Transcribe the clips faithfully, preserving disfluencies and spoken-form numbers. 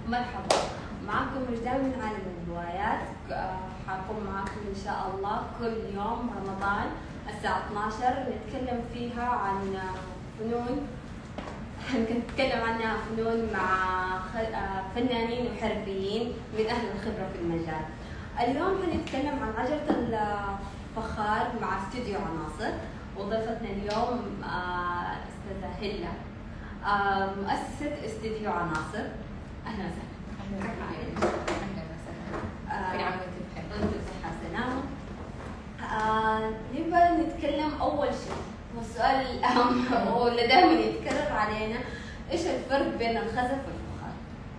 مرحبا، معكم رجال من عالم الهوايات. آه، حكون معكم إن شاء الله كل يوم رمضان الساعة اثني عشر نتكلم فيها عن فنون نتكلم عنها فنون مع فنانين وحرفيين من أهل الخبرة في المجال. اليوم حنتكلم عن عجلة الفخار مع استوديو عناصر، وضيفتنا اليوم آه، أستاذة هلة آه، مؤسسة استوديو عناصر. أهلا وسهلا. أهلا وسهلا. كل عام وأنتم بخير. وأنتم بصحة وسلامة. آه، نبغى نتكلم أول شيء، والسؤال الأهم واللي دائما يتكرر علينا، إيش الفرق بين الخزف والفخار؟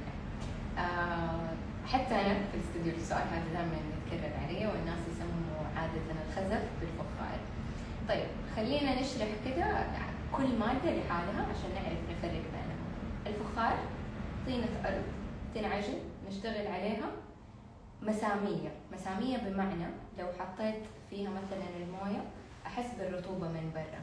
آه، حتى أنا في الاستوديو السؤال هذا دائما يتكرر علي، والناس يسموا عادة الخزف بالفخار. طيب خلينا نشرح كده كل مادة لحالها عشان نعرف نفرق بينهم. الفخار طينة أرض تنعجن نشتغل عليها مسامية. مسامية بمعنى لو حطيت فيها مثلا الموية أحس بالرطوبة من برا،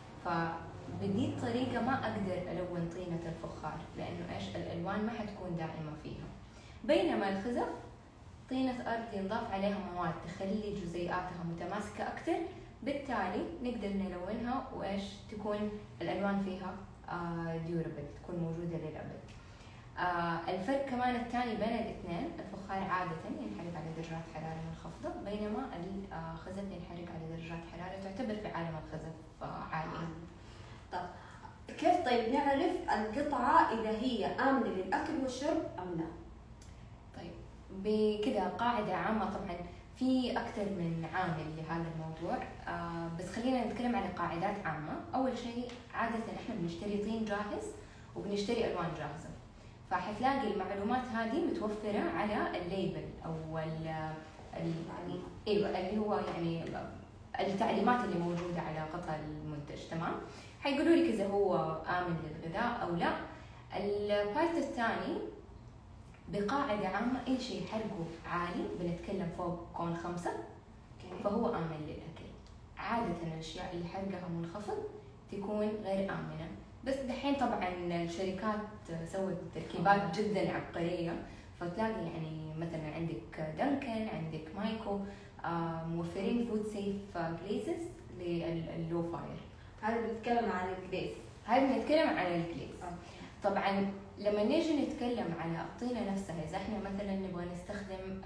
فبدي الطريقة ما أقدر ألون طينة الفخار لأنه إيش الألوان ما حتكون دائمة فيها. بينما الخزف طينة أرض ينضاف عليها مواد تخلي جزيئاتها متماسكة أكتر، بالتالي نقدر نلونها وإيش تكون الألوان فيها ديوربل، تكون موجودة للأبد. آه الفرق كمان الثاني بين الاثنين، الفخار عادة ينحرق على درجات حرارة منخفضة، بينما الخزف ينحرق على درجات حرارة تعتبر في عالم الخزف آه عالية. طب كيف طيب نعرف القطعة إذا هي آمنة للأكل والشرب أم لا؟ طيب بكده قاعدة عامة، طبعا في أكثر من عامل لهذا الموضوع، آه بس خلينا نتكلم على قاعدات عامة. أول شيء عادة إحنا بنشتري طين جاهز وبنشتري ألوان جاهزة، فحتلاقي المعلومات هذه متوفرة على الليبل أو ال يعني أيوة اللي هو يعني التعليمات اللي موجودة على قطع المنتج. تمام، حيقولوا لك إذا هو آمن للغذاء أو لا. البارت الثاني بقاعدة عامة، أي شيء حرقه عالي بنتكلم فوق كون خمسة فهو آمن للأكل. عادة الأشياء اللي حرقها منخفض تكون غير آمنة، بس دحين طبعا الشركات سوت تركيبات جدا عبقرية، فتلاقي يعني مثلا عندك دانكن، عندك مايكو، آه موفرين فود سيف جليزز لللو فاير. هذا بنتكلم عن الجليز، هذا بنتكلم عن الجليز. طبعا لما نيجي نتكلم على الطينة نفسها، إذا احنا مثلا نبغى نستخدم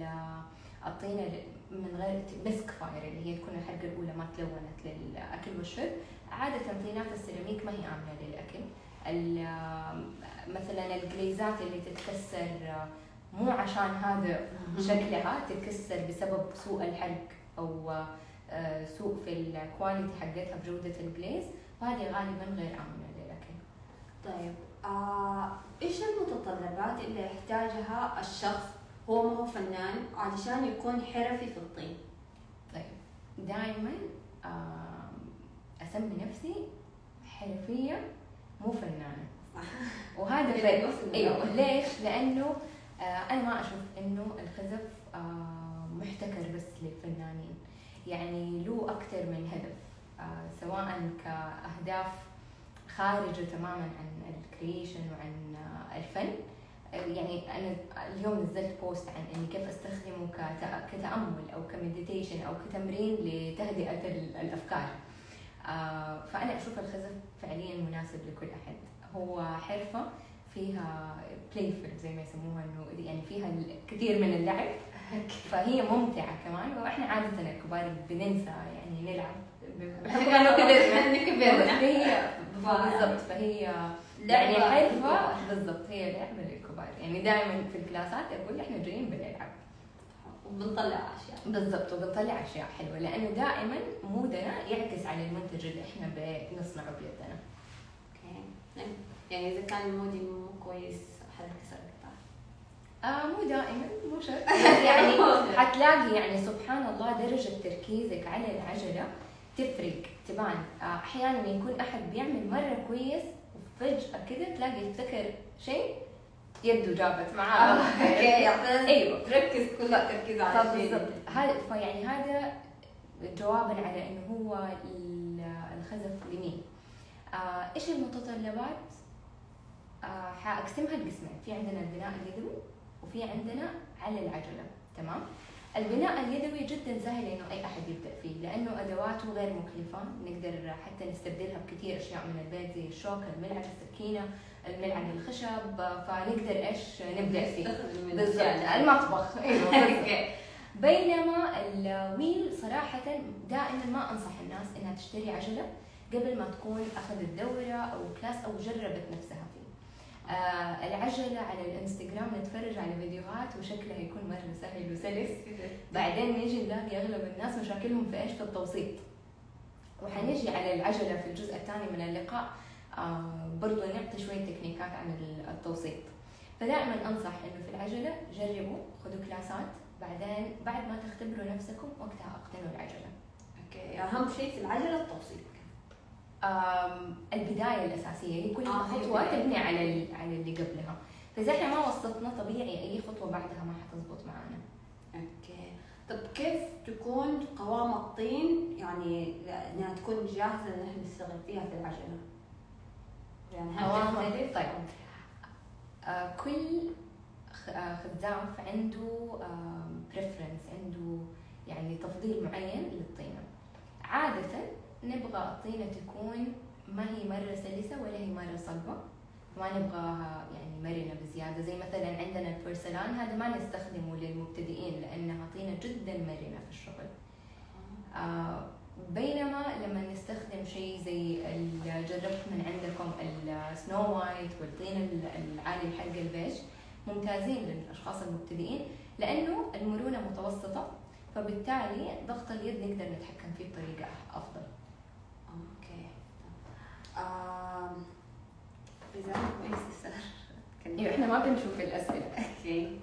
الطينة من غير مسك فاير اللي هي تكون الحرقة الأولى ما تلونت للأكل والشرب، عادة طينات السيراميك ما هي آمنة للأكل. مثلا الجليزات اللي تتكسر مو عشان هذا شكلها، تتكسر بسبب سوء الحرق أو سوء في الكواليتي حقتها بجودة الجليز، وهذه غالبا غير آمنة للأكل. طيب آه، إيش المتطلبات اللي يحتاجها الشخص هو ما هو فنان علشان يكون حرفي في الطين؟ طيب دائما آه أسمي نفسي حرفية مو فنانة، وهذا فرق. أيوه، ليش؟ لأنه آه أنا ما أشوف إنه الخزف آه محتكر بس للفنانين، يعني له أكثر من هدف، آه سواء كأهداف خارجة تماما عن الكرييشن وعن آه الفن. يعني أنا اليوم نزلت بوست عن إني كيف أستخدمه كتأمل أو كمديتيشن أو كتمرين لتهدئة الأفكار. آه فأنا أشوف الخزف فعليا مناسب لكل أحد. هو حرفة فيها playful زي ما يسموها، إنه يعني فيها الكثير من اللعب، فهي ممتعة كمان. وإحنا عادة الكبار بننسى يعني نلعب بحكم إنه كبرنا، فهي بالضبط فهي يعني حرفة بالضبط، هي لعبة للكبار. يعني دائما في الكلاسات أقول إحنا جايين بنلعب وبنطلع أشياء بالضبط، وبنطلع أشياء حلوة، لأنه دائما مودنا يعكس على المنتج اللي إحنا بنصنعه بيدنا. أوكي، يعني إذا كان مودي مو كويس حنكسر القطع؟ آه مو دائما، مو شرط يعني حتلاقي يعني سبحان الله درجة تركيزك على العجلة تفرق تبان. أحيانا يكون أحد بيعمل مرة كويس وفجأة كده تلاقي افتكر شيء يده جابت معاه. اوكي، ايوه تركز كلها تركيز على الشيء بالضبط. هذا فيعني هذا جوابا على انه هو الخزف لمين. آه ايش المتطلبات؟ آه حاقسمها لقسمين، في عندنا البناء اليدوي وفي عندنا على العجله. تمام. البناء اليدوي جدا سهل انه اي احد يبدا فيه، لانه ادواته غير مكلفه، نقدر حتى نستبدلها بكثير اشياء من البيت زي الشوكه، الملعقه، السكينه، الملعقه الخشب، فنقدر ايش نبدا فيه بالضبط المطبخ. ايوه. بينما الويل صراحه دائما ما انصح الناس انها تشتري عجله قبل ما تكون اخذت دوره او كلاس او جربت نفسها فيه. آه العجلة على الانستغرام نتفرج على فيديوهات وشكلها يكون مرة سهل وسلس، بعدين نيجي نلاقي اغلب الناس مشاكلهم في ايش؟ في التوسيط. وحنيجي على العجلة في الجزء الثاني من اللقاء آه برضو نعطي شوية تكنيكات عن التوسيط. فدائما انصح انه في العجلة جربوا، خذوا كلاسات، بعدين بعد ما تختبروا نفسكم وقتها اقتنوا العجلة. اوكي. اهم شيء في العجلة التوسيط. البدايه الاساسيه هي كل آه خطوه تبني على على اللي قبلها، فاذا احنا ما وسطنا طبيعي اي خطوه بعدها ما حتزبط معانا. اوكي. طب كيف تكون قوام الطين يعني انها تكون جاهزه ان احنا نشتغل فيها في العجله؟ يعني قوام الطين. طيب آه كل خزاف عنده بريفرنس، عنده يعني تفضيل معين للطينه. عاده نبغى الطينة تكون ما هي مرة سلسة ولا هي مرة صلبة، ما نبغاها يعني مرنة بزيادة. زي مثلا عندنا البورسلان هذا ما نستخدمه للمبتدئين لأنها طينة جدا مرنة في الشغل. آه بينما لما نستخدم شيء زي اللي جربت من عندكم السنو وايت والطينة العالي الحلق البيج، ممتازين للأشخاص المبتدئين لأنه المرونة متوسطة، فبالتالي ضغط اليد نقدر نتحكم فيه بطريقة أفضل. اوكي. آم إذا ما يستفسر ايوه احنا ما بنشوف الأسئلة. اوكي.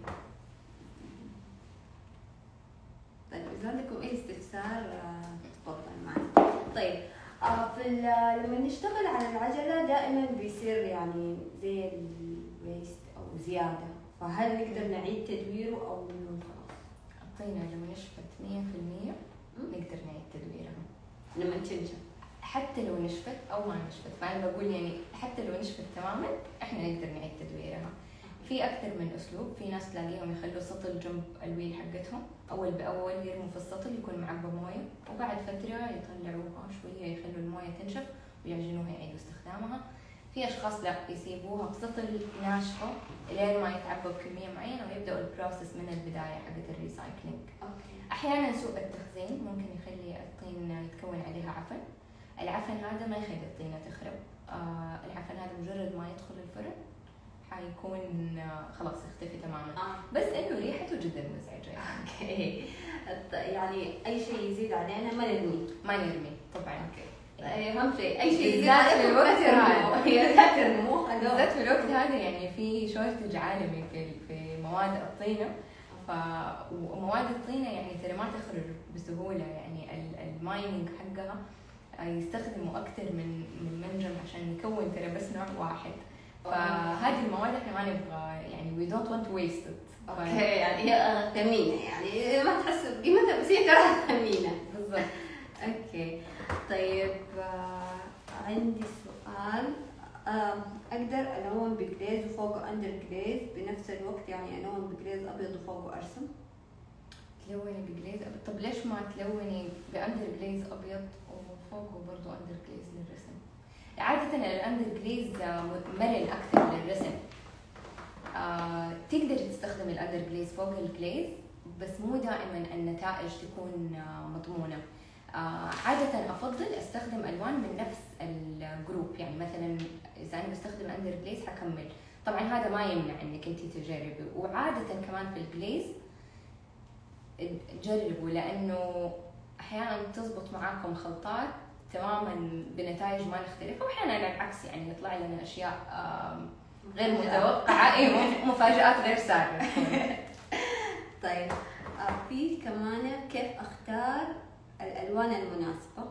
طيب إذا عندكم أي استفسار تفضل معي. طيب آه في لما نشتغل على العجلة دائما بيصير يعني زي الويست أو زيادة، فهل نقدر نعيد تدويره أو إنه خلاص؟ الطينة لما نشفت مية في المية نقدر نعيد تدويرها. لما تنشف حتى لو نشفت او ما نشفت، فانا بقول يعني حتى لو نشفت تماما احنا نقدر نعيد تدويرها. في اكثر من اسلوب، في ناس تلاقيهم يخلوا السطل جنب الويل حقتهم، اول باول يرموا في السطل يكون معبى مويه، وبعد فتره يطلعوها شويه يخلوا المويه تنشف ويعجنوها يعيدوا استخدامها. في اشخاص لا يسيبوها بسطل ناشفه لين ما يتعبى بكميه معينه ويبداوا البروسس من البدايه حقت الريسايكلينج. احيانا سوء التخزين ممكن يخلي الطين يتكون عليها عفن. العفن هذا ما يخلي الطينة تخرب. آه العفن هذا مجرد ما يدخل الفرن حيكون آه خلاص يختفي تماما. آه. بس انه ريحته جدا مزعجه يعني. اوكي. يعني اي شيء يزيد علينا ما نرميه. ما نرمي طبعا. اوكي. اهم شيء اي شيء يزيد علينا في الوقت هذا. هي لا ترموه. بالذات في الوقت هذا يعني في شورتج عالمي في في مواد الطينه. ف ومواد الطينه يعني ترى ما تخرج بسهوله، يعني المايننج حقها يستخدموا اكثر من من منجم عشان يكون ترى بس نوع واحد. فهذه المواد احنا ما نبغى يعني we don't want to waste it. اوكي. يعني هي ثمينه، يعني ما تحس بقيمتها بس هي ترى ثمينه. بالضبط. اوكي. طيب آه عندي سؤال. آه اقدر الون بجليز وفوقه اندر جليز بنفس الوقت، يعني الون بجليز ابيض وفوقه ارسم؟ تلوني بجليز ابيض؟ طب ليش ما تلوني باندر جليز ابيض وفوقه برضو اندر جليز للرسم؟ عادة الاندر جليز مرن اكثر للرسم. آه تقدر تستخدم الاندر جليز فوق الجليز بس مو دائما النتائج تكون آه مضمونة. آه عادة افضل استخدم الوان من نفس الجروب، يعني مثلا اذا انا بستخدم اندر جليز حكمل. طبعا هذا ما يمنع انك انت تجربي، وعادة كمان في الجليز جربوا لانه احيانا تزبط معاكم خلطات تماما بنتائج ما نختلف، واحيانا العكس يعني يطلع لنا اشياء غير متوقعه. اي مفاجآت غير سارة. طيب في كمان كيف اختار الالوان المناسبه؟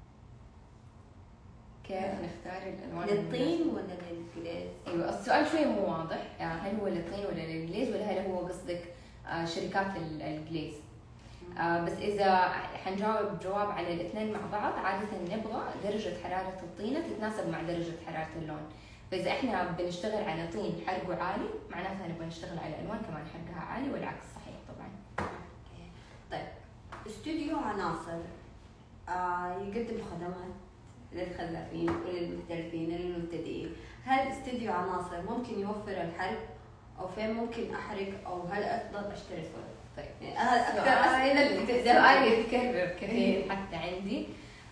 كيف نختار الالوان للطين ولا للجليز؟ ايوه السؤال شوي مو واضح، يعني هل هو للطين ولا للجليز ولا هل هو قصدك شركات الجليز؟ آه بس إذا حنجاوب جواب على الاثنين مع بعض، عادة نبغى درجة حرارة الطينة تتناسب مع درجة حرارة اللون. فاذا احنا بنشتغل على طين حرقه عالي معناتها نبغى نشتغل على الوان كمان حرقها عالي، والعكس صحيح طبعا. طيب استوديو عناصر آه يقدم خدمات للخلافين وللمحترفين للمبتدئين، هل استوديو عناصر ممكن يوفر الحرق او فين ممكن احرق، او هل افضل اشتري فرن؟ طيب يعني هذا اكثر اسئله اللي بتتكرر سؤال يتكرر كثير حتى عندي.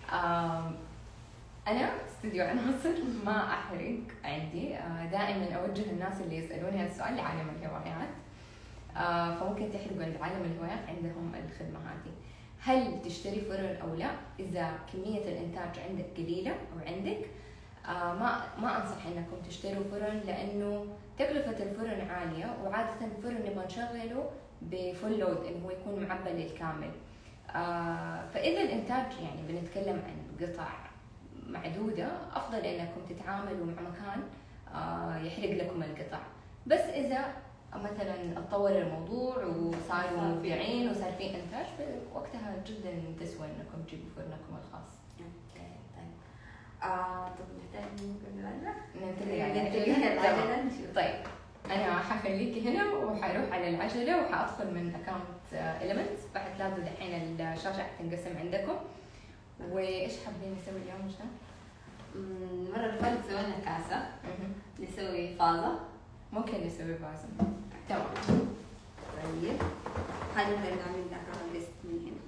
انا استوديو عناصر ما احرق عندي، دائما اوجه الناس اللي يسالوني هذا السؤال لعالم الهوايات، فممكن تحرقوا عند عالم الهوايات، عندهم الخدمه هذه. هل تشتري فرن او لا؟ اذا كميه الانتاج عندك قليله او عندك آه ما ما انصح انكم تشتروا فرن، لانه تكلفه الفرن عاليه، وعاده الفرن نبغى نشغله بفول لود انه هو يكون معبى للكامل. آه فاذا الانتاج يعني بنتكلم عن قطع معدوده، افضل انكم تتعاملوا مع مكان آه يحرق لكم القطع. بس اذا مثلا اتطور الموضوع وصاروا مبيعين وصار في انتاج، وقتها جدا تسوى انكم تجيبوا فرنكم الخاص. اوكي طيب. آه طب نحتاج ننتقل على العجلة. طيب انا حخليكي هنا وحروح على العجله وحادخل من اكونت إليمنتس، فحتلاقوا دحين الشاشه حتنقسم عندكم. وايش حابين نسوي اليوم مشان؟ المره اللي فاتت سوينا كاسه، نسوي فازه. ممكن نسوي فازه. تمام. طيب هنقدر نعمل لها ليست من هنا.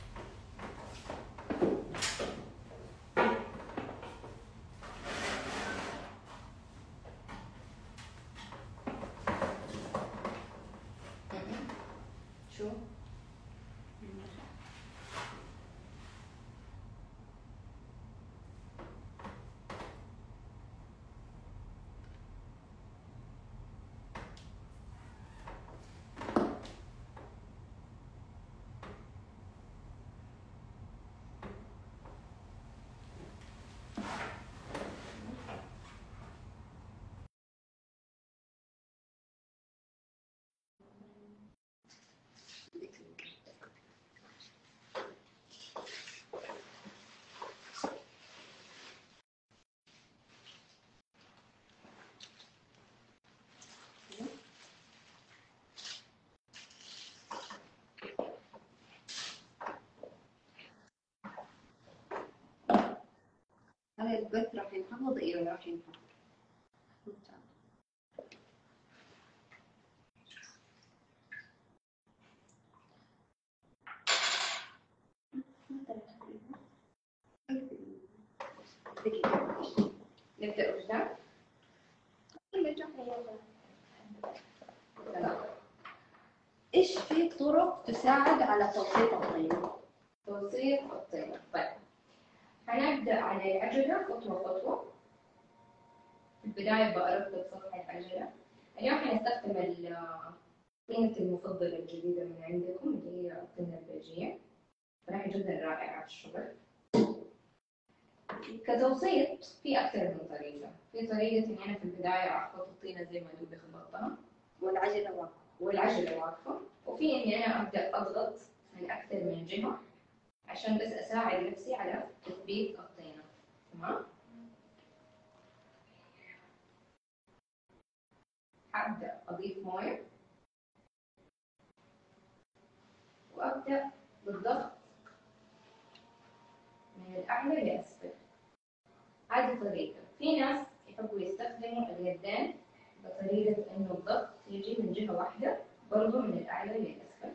شو؟ هذا البث راح ينخفض. ايوه راح ينخفض. نبدأ وجدان؟ ايش في طرق تساعد على توصيل الطين؟ توصيل الطين. طيب حنبدأ على العجلة خطوة خطوة. في البداية بأرتب سطح العجلة. اليوم حنستخدم الطينة المفضلة الجديدة من عندكم اللي هي الطينة البلجية، راح جدا رائعة في الشغل. كتوصيل في أكثر من طريقة. في طريقة إني أنا في البداية أخبط الطينة زي ما دوبي خبطتها والعجلة واقفة والعجلة واقفة، وفي إني أنا أبدأ أضغط من أكثر من جهة عشان بس أساعد نفسي على تثبيت الطينة. تمام؟ أبدأ أضيف موية وأبدأ بالضغط من الأعلى لأسفل. هذه طريقة. في ناس يحبوا يستخدموا اليدين بطريقة إنه الضغط يجي من جهة واحدة برضو من الأعلى للأسفل.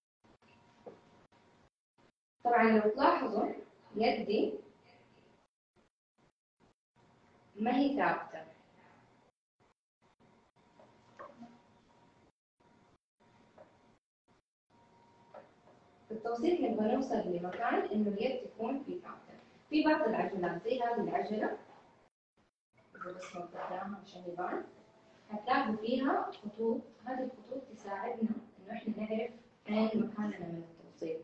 طبعا لو تلاحظوا يدي ما هي ثابتة. في التوصيل نبغى نوصل لمكان إنه اليد تكون في ثابتة. في بعض العجلات زي هذه العجلة، إذا بس نوضحناها عشان يبان، هتلاقوا فيها خطوط. هذه الخطوط تساعدنا إنه إحنا نعرف أين مكاننا من التوصيل.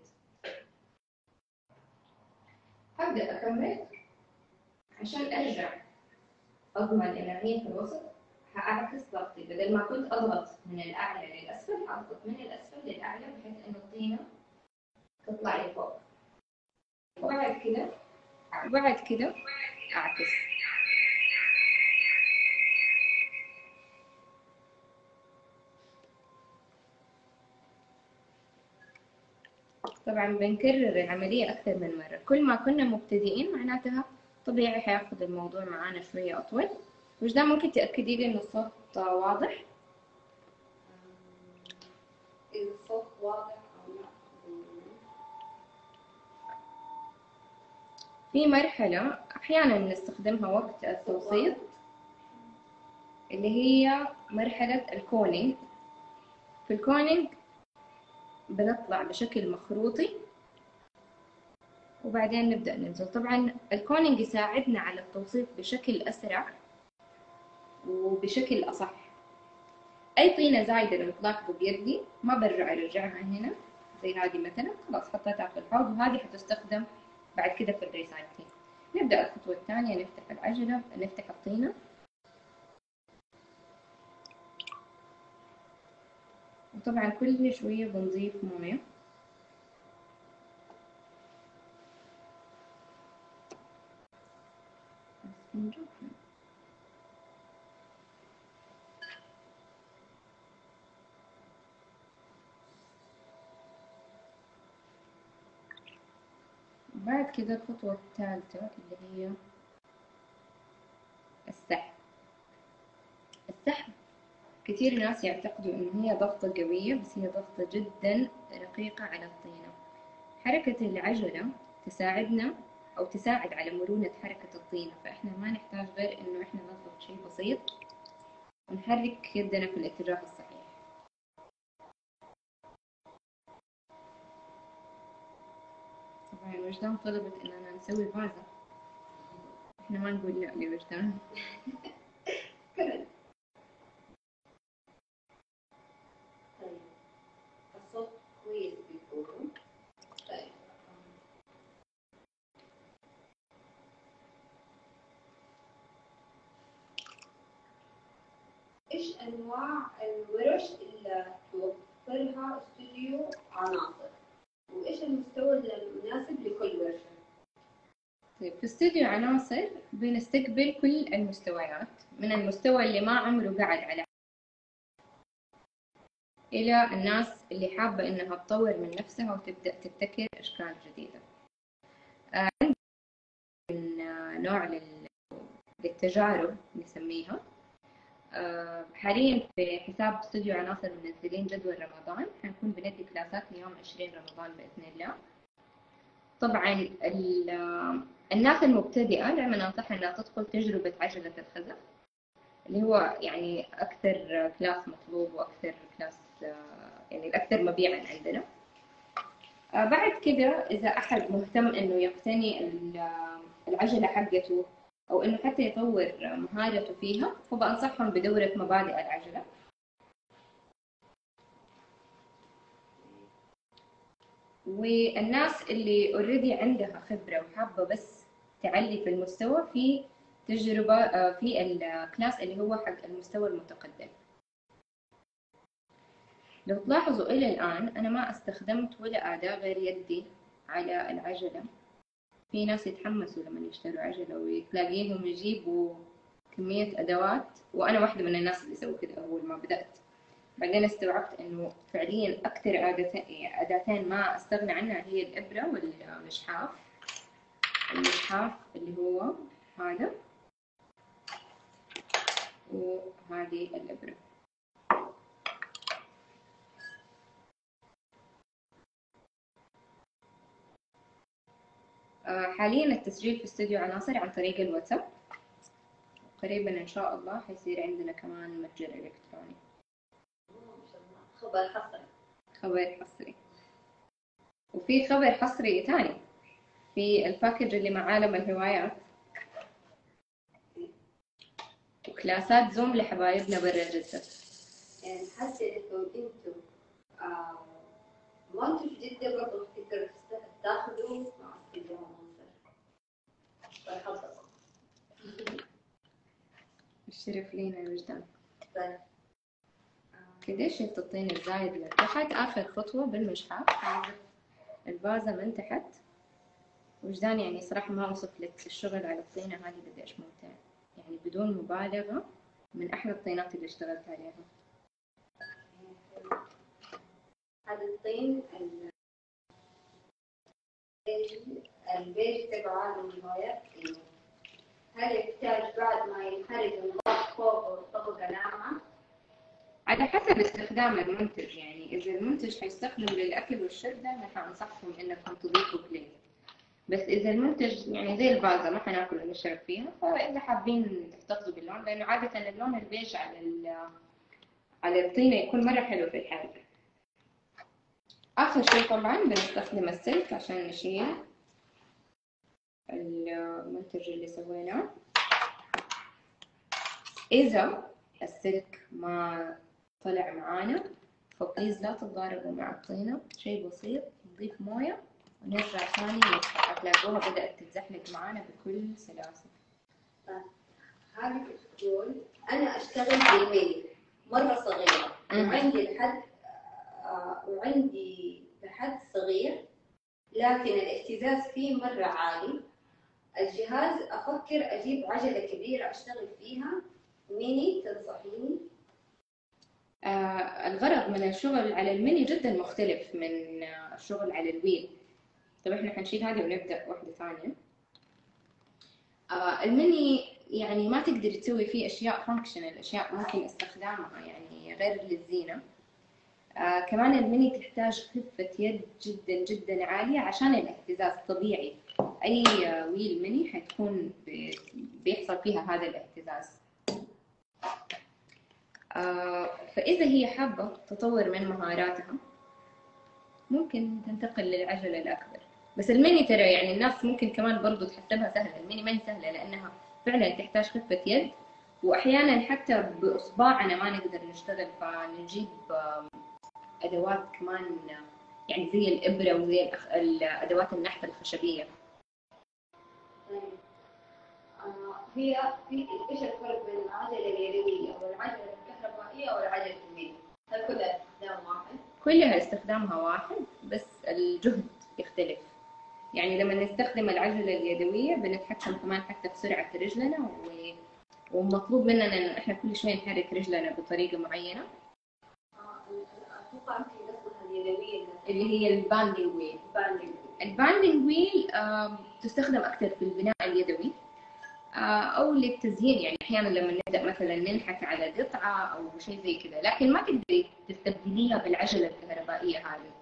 أبدأ أكمل عشان أرجع أضمن إن هي في الوسط. هأعكس ضغطي، بدل ما كنت أضغط من الأعلى للأسفل أضغط من الأسفل للأعلى بحيث إن الطينة تطلع لفوق. وبعد كده بعد كده أعكس. طبعا بنكرر العملية أكثر من مرة، كل ما كنا مبتدئين معناتها طبيعي حياخد الموضوع معانا شوية أطول. وجدان ممكن تأكدي لي إن الصوت واضح؟ إذا الصوت واضح أو لا. في مرحلة أحيانا نستخدمها وقت التوسيط اللي هي مرحلة الكونينج. في الكونينج بنطلع بشكل مخروطي وبعدين نبدأ ننزل. طبعا الكونينج يساعدنا على التوسيط بشكل أسرع وبشكل أصح. أي طينة زايدة لو تلاحظوا بيدي ما برجع أرجعها هنا زي هذه مثلا، خلاص حطيتها في الحوض وهذه حتستخدم بعد كده في الريسايكلينج. نبدأ الخطوة الثانية، نفتح العجلة، نفتح الطينة، وطبعا كل شوية بنضيف موية. بعد كده الخطوة الثالثة اللي هي السحب. السحب كثير ناس يعتقدوا إن هي ضغطة قوية، بس هي ضغطة جدا رقيقة على الطينة. حركة العجلة تساعدنا أو تساعد على مرونة حركة الطينة، فإحنا ما نحتاج غير إنه إحنا نضغط شيء بسيط ونحرك يدنا في الاتجاه الصحيح. طبعا وجدان طلبت إننا نسوي فازة، إحنا ما نقول لا لوجدان. طيب الصوت كويس بيقولوا. طيب إيش أنواع الورش اللي توفرها استوديو عناصر؟ وإيش المستوى المناسب لكل ورشة؟ طيب في استوديو عناصر بنستقبل كل المستويات، من المستوى اللي ما عمره قعد على إلى الناس اللي حابة إنها تطور من نفسها وتبدأ تبتكر أشكال جديدة. عندنا نوع للتجارب نسميها. حاليا في حساب استوديو عناصر منزلين جدول رمضان، حنكون بندي كلاسات ليوم عشرين رمضان بإذن الله. طبعا الناس المبتدئة دائما أنصحها إنها تدخل تجربة عجلة الخزف اللي هو يعني أكثر كلاس مطلوب وأكثر كلاس يعني الأكثر مبيعا عندنا. بعد كده إذا أحد مهتم إنه يقتني العجلة حقته أو إنه حتى يطور مهارته فيها، فبأنصحهم بدورة مبادئ العجلة. والناس اللي اوريدي عندها خبرة وحابة بس تعلي في المستوى، في تجربة في الكلاس اللي هو حق المستوى المتقدم. لو تلاحظوا إلى الآن أنا ما استخدمت ولا أداة غير يدي على العجلة. في ناس يتحمسوا لما يشتروا عجلة وتلاقيهم يجيبوا كمية أدوات، وأنا واحدة من الناس اللي سووا كده أول ما بدأت. بعدين استوعبت إنه فعليا أكثر أداتين ما أستغنى عنها هي الإبرة والمشحاف. المشحاف اللي هو هذا، وهذه الإبرة. حاليا التسجيل في استوديو عناصر عن طريق الواتساب، قريبا إن شاء الله حيصير عندنا كمان متجر إلكتروني. خبر حصري. خبر حصري. وفي خبر حصري ثاني في الباكج اللي مع عالم الهوايات، وكلاسات زوم لحبايبنا برا جدة. يعني حتى انكم انتم آه ما انتم في جدة برضه تقدروا تاخذوا مع استوديو عناصر. فحضروا. الشرف لينا يا وجدان. طيب كده شلت الطين الزايد من تحت. آخر خطوة بالمشحاف حنزف الفازة من تحت. وجدان يعني صراحة ما وصف لك الشغل على الطينة هذه قديش ممتع، يعني بدون مبالغة من أحلى الطينات اللي اشتغلت عليها. هذا الطين البيج تبعه النهاية هل يحتاج بعد ما ينحرق نضاف فوق طبقة ناعمة؟ على حسب استخدام المنتج، يعني إذا المنتج حيستخدم للأكل والشرب دائما حنصحكم إنكم تضيفوا جليز. بس إذا المنتج يعني زي البازة ما حناكل ونشرب فيها، فإذا حابين تحتفظوا باللون، لأنه عادة اللون البيج على على الطينة يكون مرة حلو في الحرق. آخر شيء طبعا بنستخدم السلك عشان نشيل المنتج اللي سويناه. إذا السلك ما طلع معانا فبليز لا تتضاربوا مع الطينة، شيء بسيط، نضيف موية ونرجع ثاني نفتح، هتلاقوها بدأت تتزحلق معانا بكل سلاسة. هذه تقول أنا أشتغل بالميل مرة صغيرة وعندي لحد آه وعندي لحد صغير، لكن الاهتزاز فيه مرة عالي. الجهاز أفكر أجيب عجلة كبيرة أشتغل فيها ميني، تنصحيني؟ آه الغرض من الشغل على الميني جدا مختلف من آه الشغل على الويل. طب احنا حنشيل هذه ونبدأ واحدة ثانية. آه الميني يعني ما تقدر تسوي فيه أشياء فانكشنال، أشياء ممكن استخدامها يعني غير للزينة. آه كمان الميني تحتاج خفة يد جدا جدا عالية عشان الاهتزاز. طبيعي أي آه ويل ميني حتكون بيحصل فيها هذا الاهتزاز. آه فإذا هي حابة تطور من مهاراتها ممكن تنتقل للعجلة الأكبر. بس الميني ترى يعني الناس ممكن كمان برضو تحسبها سهلة، الميني ما هي سهلة لأنها فعلا تحتاج خفة يد، وأحيانا حتى بإصبعنا ما نقدر نشتغل، فنجيب أدوات كمان يعني زي الإبرة وزي الأدوات النحت الخشبية. هي في إيش الفرق بين العجلة اليدوية والعجلة الكهربائية والعجلة الميني؟ هل كلها استخدام واحد؟ كلها استخدامها واحد بس الجهد يختلف. يعني لما نستخدم العجلة اليدوية بنتحكم كمان حتى في سرعة رجلنا، و... ومطلوب مننا إن إحنا كل شوي نحرك رجلنا بطريقة معينة. أتوقع أنت قصدها اليدوية اللي هي الباندنج ويل. الباندنج ويل تستخدم أكثر في البناء اليدوي أو للتزيين، يعني أحيانا لما نبدأ مثلا ننحت على قطعة أو شيء زي كذا، لكن ما تقدري تستبدليها بالعجلة الكهربائية هذه.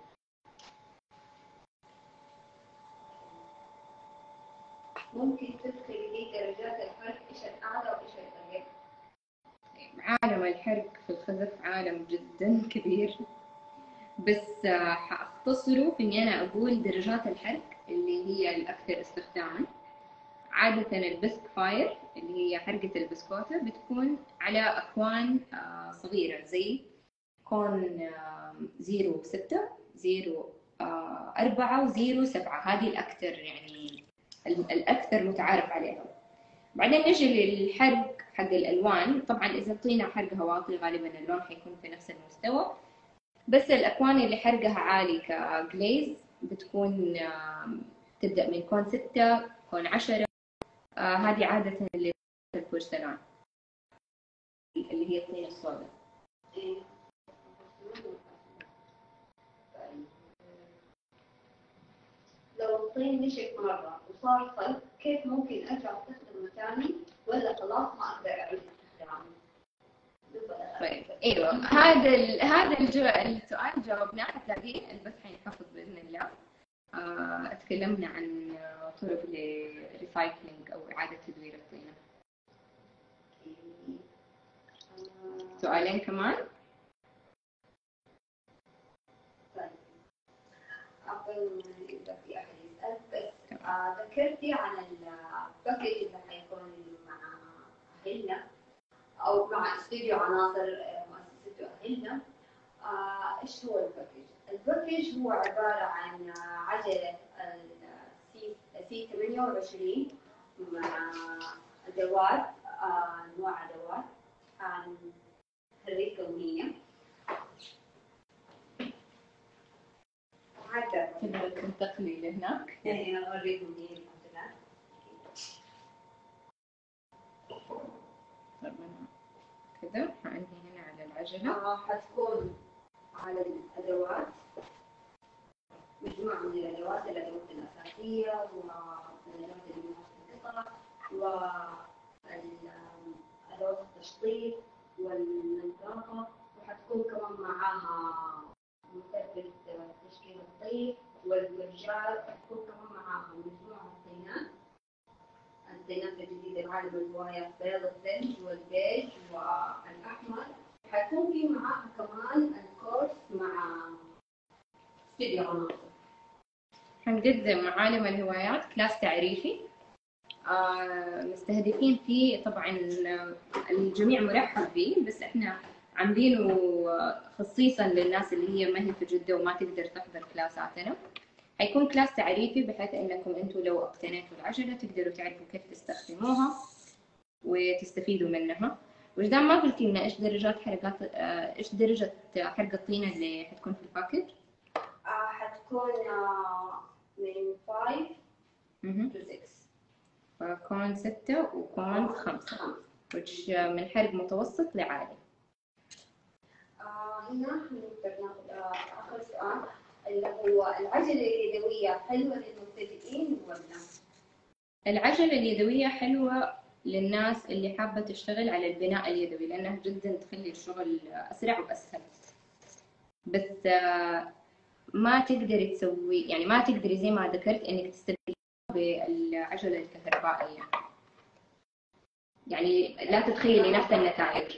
ممكن تدخلي لي درجات الحرق إيش الأعلى وإيش الأقل؟ عالم الحرق في الخزف عالم جدا كبير، بس حأختصره في إني أنا أقول درجات الحرق اللي هي الأكثر استخداما. عادة البسك فاير اللي هي حرقة البسكوتة بتكون على أكوان صغيرة زي كون زيرو ستة زيرو أربعة وزيرو سبعة، هذه الأكثر يعني الأكثر متعارف عليها. بعدين نجي للحرق حق الألوان. طبعا إذا الطينة حرقها واطي غالبا اللون حيكون في نفس المستوى، بس الأكوان اللي حرقها عالي كجليز بتكون تبدأ من كون ستة كون عشرة. آه هذه عادة اللي البورسلان اللي هي الطينة السوداء. لو الطين نشف مرة وصار صلب كيف ممكن أرجع أستخدمه ثاني ولا خلاص ما أقدر أعيد استخدامه؟ طيب ايوه، هذا ال... هذا الجو... السؤال جاوبناه، حتلاقيه البث حينحفظ باذن الله. آه، تكلمنا عن طرق لريسايكلينج او اعاده تدوير الطينه. سؤالين كمان. طيب قبل ما يبدا في احد يسال بس آه ذكرتي عن الباكج اللي حيكون مع اهلنا او مع استوديو عناصر مؤسسته اهلنا. آه ايش هو الباكج؟ الباكج هو عباره عن عجله السي سي ثمانية وعشرين مع ادوات آه انواع ادوات حنوريك كونيه. تقدر تنتقلي لهناك؟ يعني انا اوريكم هي العجلات. كذا عندي هنا على العجله آه حتكون على الادوات مجموعة من الأدوات، الأدوات الأساسية والأدوات اللي في القطع وأدوات التشطيب والنظافة، وحتكون كمان معاها مثبت تشكيل الطيب والرجال، حتكون كمان معاها مجموعة طينات، الطينات الجديدة بعالم الهوايات بيض الثلج والبيج والأحمر. حيكون في معاها كمان الكورس مع استديو عناصر. حنقدم معالم الهوايات كلاس تعريفي، آه مستهدفين فيه طبعا الجميع مرحب به، بس احنا عاملينه خصيصا للناس اللي هي ما هي في جدة وما تقدر تحضر كلاساتنا. حيكون كلاس تعريفي بحيث انكم انتم لو اقتنيتوا العجلة تقدروا تعرفوا كيف تستخدموها وتستفيدوا منها. وجدان ما قلتي لنا ايش درجات حرقات آه ايش درجة حرق الطينة اللي حتكون في الباكج؟ آه حتكون آه من خمسة to ستة. فكون ستة وكون خمسة which من حرق متوسط لعالي. آه هنا نقدر ناخذ آه آخر سؤال اللي هو العجلة اليدوية حلوة للمبتدئين ولا؟ العجلة اليدوية حلوة للناس اللي حابة تشتغل على البناء اليدوي لأنها جدا تخلي الشغل أسرع وأسهل، بس آه ما تقدري تسوي يعني ما تقدري زي ما ذكرت إنك تستبدلي بالعجلة الكهربائية، يعني لا تتخيلي نفس النتائج.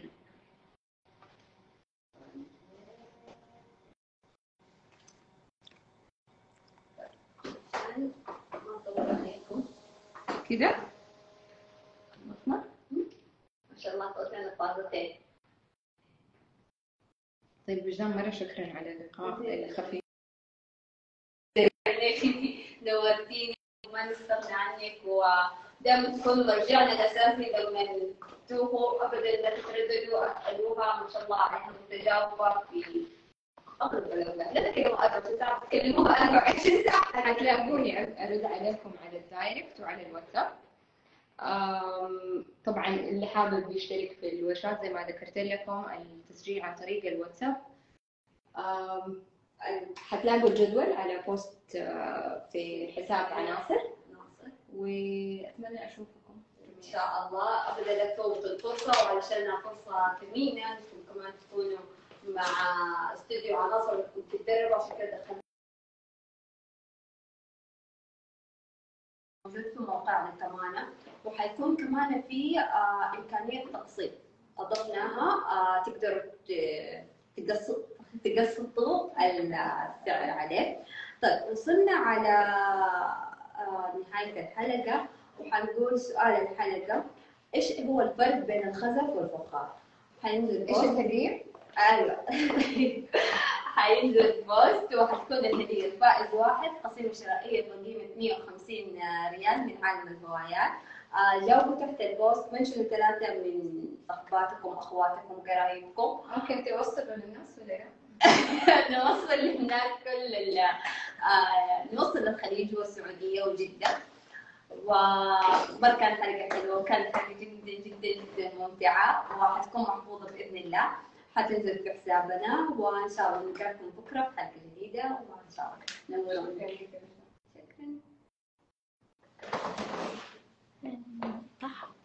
كده ما شاء الله صوتنا طازتين. طيب وجدان مرة شكرا على اللقاء الخفيف. نورتيني وما نستغنى عنك، ودائما تكون مرجعنا الأساسي لما تتوهوا أبدا لا تترددوا، اسألوها ما شاء الله عليها متجاوبة في أغلب الأوقات. لا تكلموا أربعة ساعات، تكلموها أربعة وعشرين ساعة. حتلاقوني أرد عليكم على الدايركت وعلى الواتساب. طبعا اللي حابب يشترك في الورشات زي ما ذكرت لكم التسجيل عن طريق الواتساب. حتلاقوا الجدول على بوست في حساب عناصر، وأتمنى أشوفكم إن شاء الله. أبدا لا تفوتوا الفرصة، وعلشانها فرصة ثمينة أنتم كمان تكونوا مع استوديو عناصر وتتدربوا، عشان كده دخلنا موجود في موقعنا كمان، وحيكون كمان في آه إمكانية تقسيط أضفناها، آه تقدروا تقسطوا تقسطوا السعر عليه. طيب وصلنا على آه نهاية الحلقة، وحنقول سؤال الحلقة: إيش هو الفرق بين الخزف والفخار؟ حينزل إيش الهدية؟ أيوة حينزل بوست وحتكون الهدية الفائز واحد قسيمة شرائية بقيمة مئة وخمسين ريال من عالم الهوايات. آه جاوبوا تحت البوست، منشنوا ثلاثة من صحباتكم أخواتكم قرايبكم. ممكن توصلوا للناس ولا لا؟ نوصل للناس كل آه نوصل للخليج والسعودية وجدة. ومرة كانت حلقة حلوة، وكانت حلقة جدا جدا جدا ممتعة، وحتكون محفوظة بإذن الله، حتنزل في حسابنا، وإن شاء الله نلقاكم بكرة في حلقة جديدة، وإن شاء الله نورون. شكرا.